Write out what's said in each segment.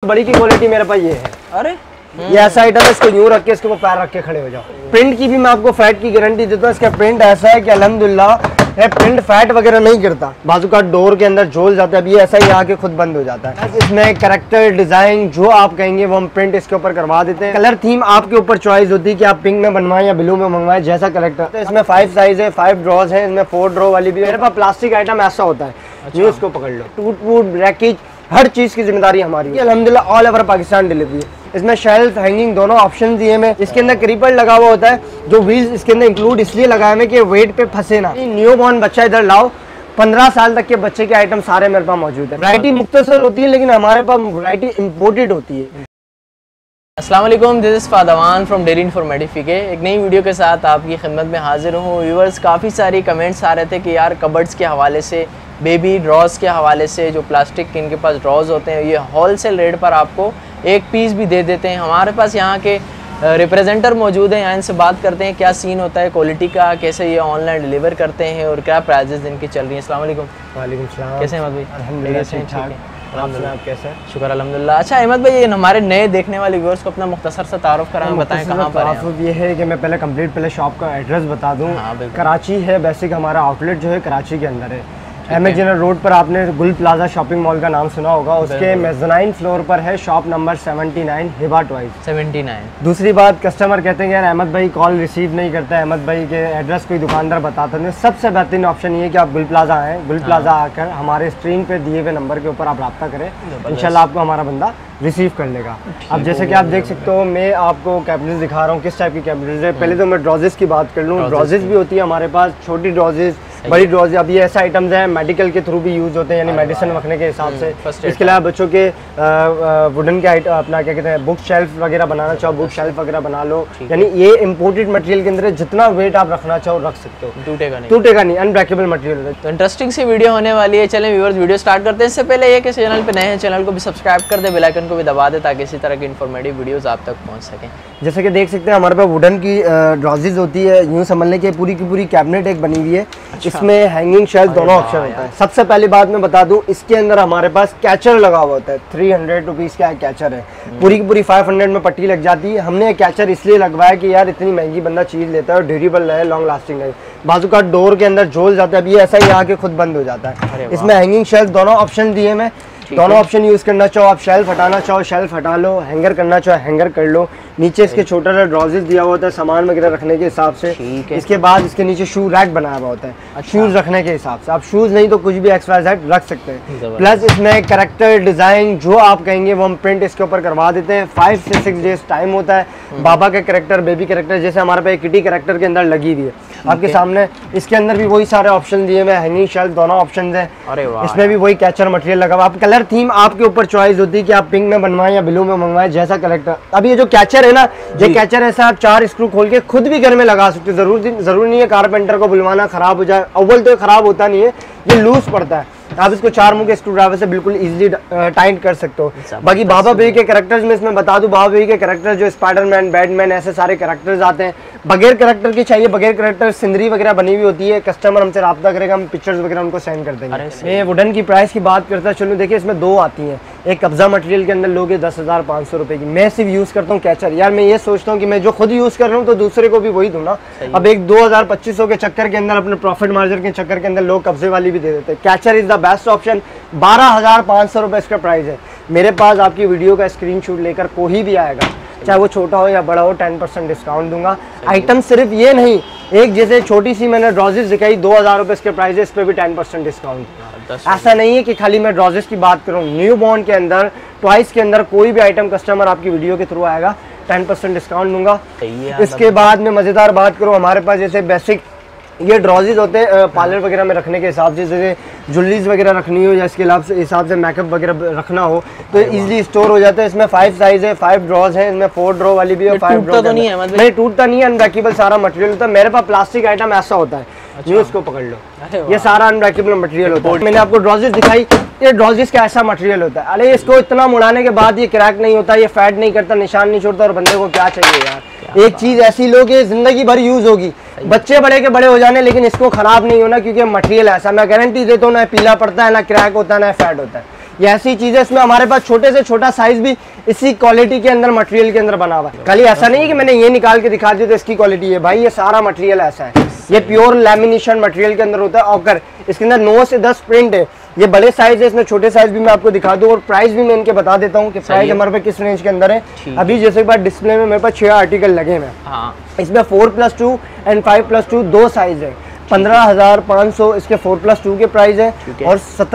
बड़ी की क्वालिटी मेरे पास ये है। अरे ये ऐसा आइटम है, इसको यूं रख के इसके ऊपर पैर रख के खड़े हो जाओ। प्रिंट की भी मैं आपको फैट की गारंटी देता हूँ। इसका प्रिंट ऐसा है कि अल्हम्दुलिल्लाह ये प्रिंट फैट वगैरह नहीं करता। बाजू का डोर के अंदर झोल जाता है, अभी ऐसा ही आके खुद बंद हो जाता है। इसमें कैरेक्टर डिजाइन जो आप कहेंगे वो हम प्रिंट इसके ऊपर करवा देते हैं। कलर थीम आपके ऊपर चॉइस होती है कि आप पिंक में बनवाएं या ब्लू में मंगवाएं, जैसा कलेक्टर। तो इसमें 5 साइज है, 5 ड्रॉज है, इसमें 4 ड्रॉ वाली भी है। मेरे पास प्लास्टिक आइटम ऐसा होता है, यूं इसको पकड़ लो, टूट फूट ब्रेकेज हर चीज की जिम्मेदारी हमारी है। अल्हम्दुलिल्लाह ऑल ओवर पाकिस्तान डिलीवरी है। इसमें शेल्फ हैंगिंग दोनों ऑप्शन दिए हैं। इसके अंदर क्रीपर लगा हुआ होता है, जो व्हील्स इसके अंदर इंक्लूड इसलिए लगाए हैं कि वेट पे फंसे ना। न्यू बॉर्न बच्चा इधर लाओ, 15 साल तक के बच्चे के आइटम सारे मेरे पास मौजूद है। वैरायटी मुख्तसर होती है, लेकिन हमारे पास वैरायटी इम्पोर्टेड होती है। अस्सलाम वालेकुम, दिस इज़ फादवान फ्रॉम डेरी इन्फॉर्मेटिफिके। एक नई वीडियो के साथ आपकी खिदमत में हाजिर हूँ। व्यूअर्स, काफ़ी सारी कमेंट्स आ रहे थे कि यार कबर्ड्स के हवाले से, बेबी ड्रॉज के हवाले से, जो प्लास्टिक के इनके पास ड्रॉज होते हैं, ये होलसेल रेट पर आपको एक पीस भी दे देते हैं। हमारे पास यहाँ के रिप्रेजेंटर मौजूद हैं, यहाँ इनसे बात करते हैं क्या सीन होता है क्वालिटी का, कैसे ये ऑनलाइन डिलीवर करते हैं और क्या प्राइजेस इनकी चल रही हैं। अस्सलाम वालेकुम। वालेकुम सलाम। कैसे हैं अहमद भाई? अल्हम्दुलिल्लाह ठीक ठाक। आप कैसे? शुक्र अल्हम्दुलिल्लाह। अच्छा अहमद भाई, ये हमारे नए देखने वाले व्यूअर्स को अपना मुख्तसर सा तारुफ कराएं, बताएं कहाँ पर हैं। ये है कि मैं पहले शॉप का एड्रेस बता दूं। कराची है, बेसिक हमारा आउटलेट जो है कराची के अंदर है। एमए जनरल रोड पर आपने गुल प्लाजा शॉपिंग मॉल का नाम सुना होगा, उसके मेज़नाइन फ्लोर पर है शॉप नंबर 79 हिबा टॉयज 79। दूसरी बात, कस्टमर कहते हैं यार अहमद भाई कॉल रिसीव नहीं करता है, अहमद भाई के एड्रेस कोई दुकानदार बताता नहीं। सबसे बेहतरीन ऑप्शन ये है कि आप गुल प्लाजा आएँ, गुल प्लाजा आकर हमारे स्क्रीन पे दिए हुए नंबर के ऊपर आप रब्ता करें, इंशाल्लाह आपको हमारा बंदा रिसीव कर लेगा। अब जैसे कि आप देख सकते हो, मैं आपको कैबिनेट दिखा रहा हूँ किस टाइप की कैबिनेट है। पहले तो मैं ड्रॉजेस की बात कर लूँ। ड्रॉजेस भी होती है हमारे पास, छोटी ड्रॉजेस, बड़ी ड्रॉज। अब ये ऐसे आइटम्स हैं मेडिकल के थ्रू भी यूज होते हैं, यानी मेडिसिन रखने के हिसाब से। इसके अलावा बच्चों के वुडन के आइटम, अपना क्या कहते हैं, बुक शेल्फ वगैरह बनाना चाहो, बुक शेल्फ वगैरह बना लो। यानी ये इम्पोर्टेड मटेरियल के अंदर जितना वेट आप रखना चाहो रख सकते हो, टूटेगा नहीं, अनब्रेकेबल मटेरियल है। तो इंटरेस्टिंग सी वीडियो होने वाली है। चलें व्यूअर्स, वीडियो स्टार्ट करते हैं। इससे पहले ये कि चैनल पे नए हैं, चैनल को भी सब्सक्राइब कर दे, बेल आइकन को भी दबा दे, ताकि इसी तरह की इन्फॉर्मेटिव वीडियोस आप तक पहुंच सकें। जैसे कि देख सकते हैं हमारे पास वुडन की ड्रॉजेज होती है, यूँ समझ लें कि पूरी की पूरी कैबिनेट एक बनी हुई है। इसमें हैंगिंग शेल्फ दोनों ऑप्शन होता है। सबसे पहली बात मैं बता दूं, इसके अंदर हमारे पास कैचर लगा हुआ होता है। 300 रुपीज़ का कैचर है, पूरी की पूरी 500 में पट्टी लग जाती है। हमने कैचर इसलिए लगवाया कि यार इतनी महंगी बंदा चीज़ लेता है और ड्यूरेबल रहे, लॉन्ग लास्टिंग रहे। बाजू का डोर के अंदर झोल जाता है, अभी ऐसा ही आके खुद बंद हो जाता है। इसमें हैंगिंग शेल्फ दोनों ऑप्शन दिए मैं, दोनों ऑप्शन यूज करना चाहो आप, शेल्फ हटाना चाहो शेल्फ हटा लो, हैंगर करना चाहो हैंगर कर लो। नीचे इसके छोटा सा ड्रॉजेस दिया हुआ होता है सामान वगैरह रखने के हिसाब से। इसके बाद इसके नीचे शू रैक बनाया हुआ होता है, शूज रखने के हिसाब से। आप शूज नहीं तो कुछ भी XYZ रख सकते हैं। प्लस इसमें कैरेक्टर डिजाइन जो आप कहेंगे वो हम प्रिंट इसके ऊपर करवा देते हैं। 5 से 6 डेज टाइम होता है। बाबा का कैरेक्टर, बेबी कैरेक्टर, जैसे हमारे पास किटी कैरेक्टर के अंदर लगी हुई है आपके सामने। इसके अंदर भी वही सारे ऑप्शन दिए हुए, हैंगिंग शेल्फ दोनों ऑप्शन है। इसमें भी वही कैचर मटेरियल लगा हुआ। आप कलर थीम आपके ऊपर चॉइस होती है कि आप पिंक में बनवाएं या ब्लू में मंगवाएं, जैसा कलेक्टर। अब ये जो कैचर है ना, ये कैचर ऐसा आप 4 स्क्रू खोल के खुद भी घर में लगा सकते हो। जरूरी नहीं है कारपेंटर को बुलवाना, खराब हो जाए। अव्वल तो खराब होता नहीं है, ये लूज पड़ता है। आप इसको 4 मुंह के स्क्रू ड्राइवर से बिल्कुल इजीली टाइट कर सकते हो। बाकी बाबा बेबी के कैरेक्टर्स में इसमें बता दूं, बाबा बेबी के कैरेक्टर जो स्पाइडरमैन, बैटमैन, ऐसे सारे कैरेक्टर्स आते हैं। बगैर कैरेक्टर के चाहिए, बगैर कैरेक्टर सिंदरी वगैरह बनी हुई होती है। कस्टमर हमसे रब्ता करेगा, हम पिक्चर्स वगैरह उनको सेंड कर देंगे। ये वुडन की प्राइस की बात करता चलो, देखिए इसमें 2 आती हैं। एक कब्जा मटेरियल के अंदर लोगे 10,500 रुपए की। मैं सिर्फ यूज करता हूँ कैचर। यार मैं ये सोचता हूँ कि मैं जो खुद यूज कर रहा हूँ तो दूसरे को भी वही दूँ ना। अब एक 2000-2500 के चक्कर के अंदर, अपने प्रॉफिट मार्जिन के चक्कर के अंदर लोग कब्जे वाली भी दे देते हैं। Catcher is the best option. 12,500 रुपए इसका प्राइस है। मेरे पास आपकी वीडियो का स्क्रीनशॉट लेकर कोई भी आएगा, चाहे वो छोटा हो या बड़ा हो, 10% डिस्काउंट दूंगा। आइटम सिर्फ ये नहीं, एक जैसे छोटी सी मैंने ड्रॉजेस दिखाई, 2000 रुपए इसके प्राइस है, इस पर भी 10% डिस्काउंट। ऐसा नहीं है कि खाली मैं ड्रॉजेस की बात करूँ, न्यू बॉर्न के अंदर, टॉयज के अंदर कोई भी आइटम कस्टमर आपकी वीडियो के थ्रू आएगा 10% डिस्काउंट दूंगा। इसके बाद में मजेदार बात करूँ, हमारे पास जैसे बेसिक ये ड्रॉजेज होते हैं पार्लर वगैरह में रखने के हिसाब से, जैसे ज्वेलरीज वगैरह रखनी हो या इसके हिसाब से मेकअप वगैरह रखना हो तो इजीली स्टोर हो जाता है। इसमें 5 साइज है, 5 ड्रॉज है, इसमें 4 ड्रॉ वाली भी है, 5 ड्रॉ तो नहीं है, मतलब नहीं टूटता नहीं है, अनब्रेकेबल सारा मटेरियल होता है। मेरे पास प्लास्टिक आइटम ऐसा होता है, यूं इसको पकड़ लो, ये सारा अनब्रेकेबल मटेरियल होता है। मैंने आपको ड्रॉजेज दिखाई, ये ड्रॉजेज का ऐसा मटेरियल होता है। अरे इसको इतना मुड़ाने के बाद ये क्रैक नहीं होता, ये फैट नहीं करता, निशान नहीं छोड़ता, और बंदे को क्या चाहिए यार, एक चीज ऐसी लो कि जिंदगी भर यूज होगी, बच्चे बड़े के बड़े हो जाने, लेकिन इसको खराब नहीं होना, क्योंकि मटेरियल ऐसा, मैं गारंटी देता हूँ, ना पीला पड़ता है, ना क्रैक होता है, ना फैट होता है। ये ऐसी चीज है, इसमें हमारे पास छोटे से छोटा साइज भी इसी क्वालिटी के अंदर मटेरियल के अंदर बना हुआ है। खाली ऐसा नहीं है कि मैंने ये निकाल के दिखा दिया तो इसकी क्वालिटी है, भाई ये सारा मटेरियल ऐसा है, ये प्योर लैमिनेशन मटेरियल के अंदर होता है। और इसके अंदर 9 से 10 प्रिंट है, ये बड़े साइज है, इसमें छोटे साइज भी मैं आपको दिखा दूं। और प्राइस भी मैं इनके बता देता हूँ कि प्राइस हमारे पे किस रेंज के अंदर है। अभी जैसे बात डिस्प्ले में मेरे पास 6 आर्टिकल लगे हुए हैं, इसमें 4+2 एंड 5+2 दो साइज है। 15,500 इसके 4+2 के प्राइस है और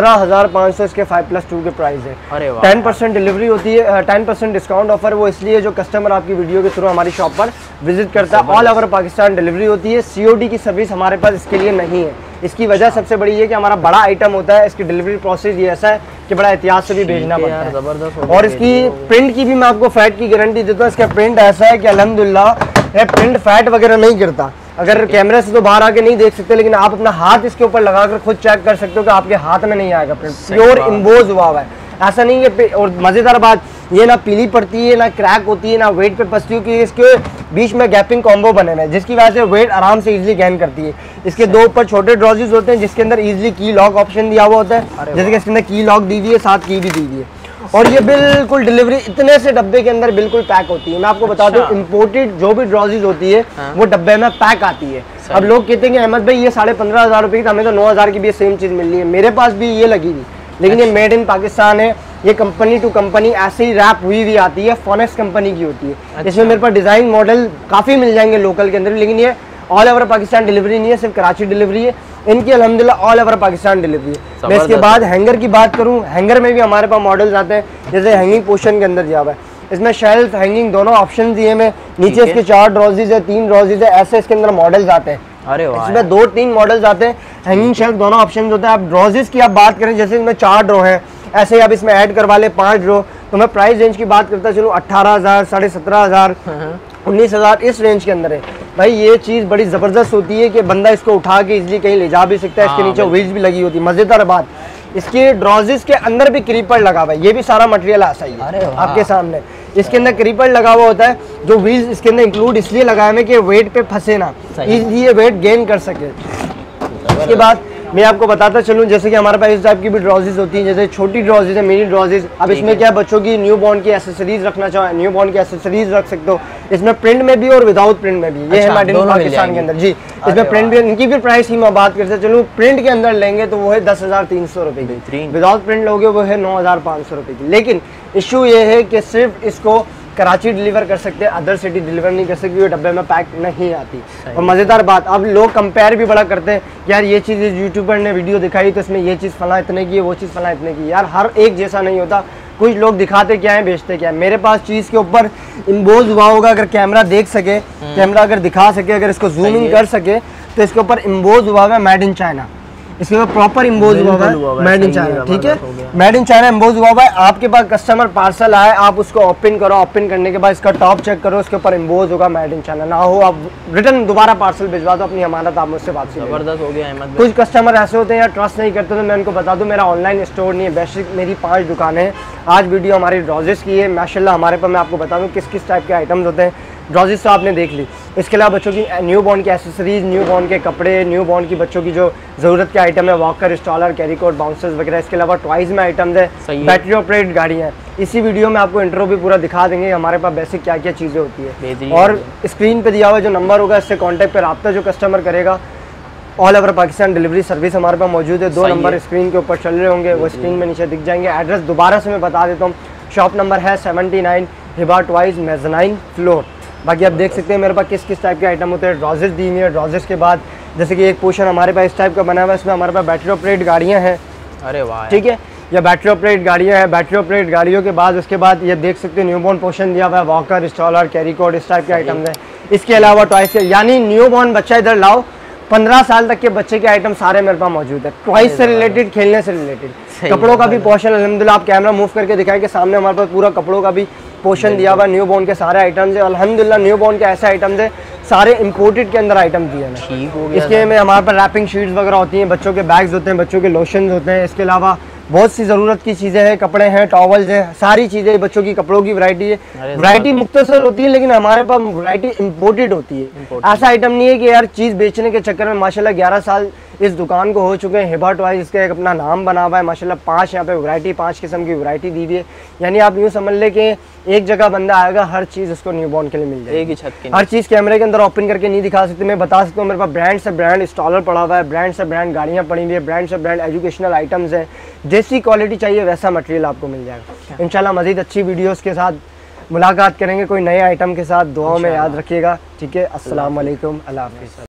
17,500 इसके 5+2 के प्राइस है। 10% डिलीवरी होती है, 10% डिस्काउंट ऑफर वो इसलिए जो कस्टमर आपकी वीडियो के थ्रू हमारी शॉप पर विजिट करता है। ऑल ओवर पाकिस्तान डिलीवरी होती है, COD की सर्विस हमारे पास इसके लिए नहीं है। इसकी वजह सबसे बड़ी है कि हमारा बड़ा आइटम होता है, इसकी डिलीवरी प्रोसेस ये ऐसा है कि बड़ा एहतियात से भी भेजना पड़ता है। जबरदस्त। और इसकी प्रिंट की भी मैं आपको फैट की गारंटी देता हूँ, इसका प्रिंट ऐसा है कि अल्हम्दुलिल्लाह प्रिंट फैट वगैरह नहीं गिरता। अगर कैमरे से तो बाहर आके नहीं देख सकते, लेकिन आप अपना हाथ इसके ऊपर लगाकर खुद चेक कर सकते हो कि आपके हाथ में नहीं आएगा प्रिंट, प्योर इम्बोज हुआ हुआ है, ऐसा नहीं है। और मजेदार बात ये ना पीली पड़ती है, ना क्रैक होती है, ना वेट पे पसती है, क्योंकि इसके बीच में गैपिंग कॉम्बो बने हुए हैं जिसकी वजह से वेट आराम से इजीली गेन करती है। इसके दो ऊपर छोटे ड्रॉजेस होते हैं जिसके अंदर इजीली की लॉक ऑप्शन दिया हुआ होता है, जैसे कि इसके अंदर की लॉक दी हुई है, साथ की भी दी हुई है। और ये बिल्कुल डिलीवरी इतने से डब्बे के अंदर बिल्कुल पैक होती है। मैं आपको बता दूं इम्पोर्टेड जो भी ड्रॉजेज होती है वो डब्बे में पैक आती है। अब लोग कहते हैं कि अहमद भाई ये 15,500 रुपए की, हमें तो 9,000 की भी सेम चीज मिल रही है। मेरे पास भी ये लगी हुई, लेकिन ये मेड इन पाकिस्तान है, ये कंपनी टू कंपनी ऐसे ही रैप हुई हुई आती है, फोनेक्स कंपनी की होती है। इसमें मेरे पास डिजाइन मॉडल काफी मिल जाएंगे लोकल के अंदर, लेकिन ये ऑल ओवर पाकिस्तान डिलीवरी नहीं है, सिर्फ कराची डिलीवरी है। इनकी अल्हम्दुलिल्लाह ऑल ओवर पाकिस्तान डिलीवरी है। मैं इसके बाद हैंगर की बात करूं, हैंगर में भी हमारे पास मॉडल्स आते हैं, जैसे हैंगिंग पोर्शन के अंदर दिया हुआ है, इसमें शेल्फ हैंगिंग दोनों ऑप्शन दिए हैं। नीचे इसके 4 ड्रॉजेज है, 3 ड्रॉजेज है, ऐसे इसके अंदर मॉडल्स आते हैं। अरे वाह, इसमें 2-3 मॉडल्स आते हैं, हैंगिंग शेल्फ दोनों ऑप्शन होता है। अब ड्रॉजेज की आप बात करें, जैसे इसमें 4 ड्रॉ है, ऐसे ही आप इसमें ऐड करवा ले 5 ड्रॉ, तो मैं प्राइस रेंज की बात करता चलूँ 18,000, 17,500, 19,000 इस रेंज के अंदर है। भाई ये चीज़ बड़ी ज़बरदस्त होती है कि बंदा इसको उठा के इजीली कहीं ले जा भी सकता है। इसके नीचे व्हील्स भी लगी होती है। मज़ेदार बात, इसके ड्रॉजेस के अंदर भी क्रीपर लगा हुआ है, ये भी सारा मटेरियल ऐसा ही है आपके सामने। इसके अंदर क्रीपर लगा हुआ होता है, जो व्हील्स इसके अंदर इंक्लूड इसलिए लगाए हैं कि वेट पे फंसे ना, इसलिए वेट गेन कर सके। इसके बाद मैं आपको बताता चलूँ, जैसे कि हमारे पास इस टाइप की भी ड्रॉजेज होती हैं, जैसे छोटी ड्रॉजेज है, मिनी ड्रॉजेज। अब इसमें क्या बच्चों की न्यू बॉर्न की एसेसरीज रखना चाहो, न्यू बॉर्न की एसेसरीज रख सकते हो। इसमें प्रिंट में भी और विदाउट प्रिंट में भी, ये है मेड इन पाकिस्तान के अंदर जी। इसमें प्रिंट भी, इनकी भी प्राइस की मैं बात करते चलूँ, प्रिंट के अंदर लेंगे तो वो है 10,300 रुपये की, विदाउट प्रिंट लोगे वो है 9,500 रुपये की। लेकिन इशू ये है कि सिर्फ इसको कराची डिलीवर कर सकते हैं, अदर सिटी डिलीवर नहीं कर सकती, वो डब्बे में पैक नहीं आती। और मज़ेदार बात, अब लोग कंपेयर भी बड़ा करते हैं, यार ये चीज़ यूट्यूबर ने वीडियो दिखाई तो इसमें ये चीज़ फला इतने की है, वो चीज़ फला इतने की। यार हर एक जैसा नहीं होता, कुछ लोग दिखाते क्या है, बेचते क्या है। मेरे पास चीज़ के ऊपर इम्बोज हुआ होगा, अगर कैमरा देख सके, कैमरा अगर दिखा सके, अगर इसको जूम इन कर सके, तो इसके ऊपर इम्बोज हुआ है मेड इन चाइना, इसके ऊपर प्रॉपर इम्बोज हुआ हुआ है मेड इन चाइना, ठीक है, मेड इन चाइना इम्बोज हुआ हुआ है। आपके पास कस्टमर पार्सल आए, आप उसको ओपन करो, ओपन करने के बाद इसका टॉप चेक करो, उसके ऊपर इम्बोज होगा मेड इन चाइना, ना हो आप रिटर्न दोबारा पार्सल भिजवा दो, अपनी अमानत आप मुझसे वापसी। जबरदस्त हो गया अहमद। कुछ कस्टमर ऐसे होते हैं यार ट्रस्ट नहीं करते, तो मैं उनको बता दूं मेरा ऑनलाइन स्टोर नहीं है, बेसिक मेरी 5 दुकानें हैं। आज वीडियो हमारी ड्रॉजेस की है, माशाल्लाह हमारे पास मैं आपको बता दूं किस किस टाइप के आइटम्स होते हैं। ड्रॉजेस तो आपने देख ली, इसके अलावा बच्चों की न्यू बॉर्न की एसेसरीज, न्यू बॉर्न के कपड़े, न्यू बॉर्न की बच्चों की जो ज़रूरत के आइटम है, walker, stroller, carry cot, bouncers वगैरह। इसके अलावा टॉयज़ में आइटम्स है, बैटरी ऑपरेटेड गाड़ियाँ हैं। इसी वीडियो में आपको इंट्रो भी पूरा दिखा देंगे हमारे पास बेसिक क्या क्या चीज़ें होती है। और स्क्रीन पर दिया हुआ जो नंबर होगा, इससे कॉन्टैक्ट पर रब्ता जो कस्टमर करेगा, all over Pakistan delivery service हमारे पास मौजूद है। 2 नंबर स्क्रीन के ऊपर चल रहे होंगे, वो स्क्रीन में नीचे दिख जाएंगे। एड्रेस दोबारा से मैं बता देता हूँ, शॉप नंबर है 79 हिबा टॉयज़, मेज़नाइन फ्लोर। बाकी आप देख सकते हैं मेरे पास किस किस टाइप के आइटम होते हैं। ड्रॉजेस दी हुई है, ड्रॉजेस के बाद जैसे कि एक पोर्शन हमारे पास इस टाइप का बना हुआ है, इसमें हमारे पास बैटरी ऑपरेट गाड़ियाँ हैं। अरे वाह, ठीक है, या बैटरी ऑपरेट गाड़ियाँ हैं। बैटरी ऑपरेट गाड़ियों के बाद उसके बाद ये देख सकते हैं न्यूबॉर्न पोर्शन दिया हुआ है, वॉकर, स्टॉलर, कैरी कोट, इस टाइप के आइटम्स हैं। इसके अलावा टॉयज के, यानी न्यूबॉर्न बच्चा इधर लाओ, 15 साल तक के बच्चे के आइटम सारे मेरे पास मौजूद है। टॉयज से रिलेटेड, खेलने से रिलेटेड, कपड़ों का भी पोर्शन अल्हम्दुलिल्लाह। आप कैमरा मूव करके दिखाएं कि सामने हमारे पास पूरा कपड़ों का भी पोर्शन दिया हुआ है। न्यू बॉर्न के सारे आइटम्स है अल्हम्दुलिल्लाह। न्यू बॉर्न के ऐसे आइटम्स है, सारे इंपोर्टेड के अंदर आइटम दिए हैं। इसके में हमारे पास रैपिंग शीट्स वगैरह होती हैं, बच्चों के बैग्स होते हैं, बच्चों के लोशंस होते हैं। इसके अलावा बहुत सी ज़रूरत की चीज़ें हैं, कपड़े हैं, टॉवल्स हैं, सारी चीज़ें, बच्चों की कपड़ों की वैरायटी है। वैरायटी मुख्तसर होती है लेकिन हमारे पास वैरायटी इंपोर्टेड होती है। ऐसा आइटम नहीं है कि यार चीज़ बेचने के चक्कर में माशाल्लाह 11 साल इस दुकान को हो चुके हैं। हिबा टॉयज इसका एक अपना नाम बना हुआ है माशाल्लाह। 5 यहाँ पे वैरायटी, 5 किस्म की वैरायटी दी हुई है। यानी आप यूँ समझ ले कि एक जगह बंदा आएगा, हर चीज़ उसको न्यूबॉर्न के लिए मिल जाएगी, एक ही छत के। हर चीज़ कैमरे के अंदर ओपन करके नहीं दिखा सकते। मैं बता सकता हूँ मेरे पास ब्रांड से ब्रांड इंस्टॉलर पड़ा हुआ है, ब्रांड से ब्रांड गाड़ियाँ पड़ी हुई है, ब्रांड से ब्रांड एजुकेशनल आइटम्स हैं। जैसी क्वालिटी चाहिए वैसा मटेरियल आपको मिल जाएगा। इंशाल्लाह मज़ीद अच्छी वीडियोस के साथ मुलाकात करेंगे कोई नए आइटम के साथ। दुआओं में याद रखिएगा। ठीक है, अस्सलाम वालेकुम, अल्लाह हाफ़िज़।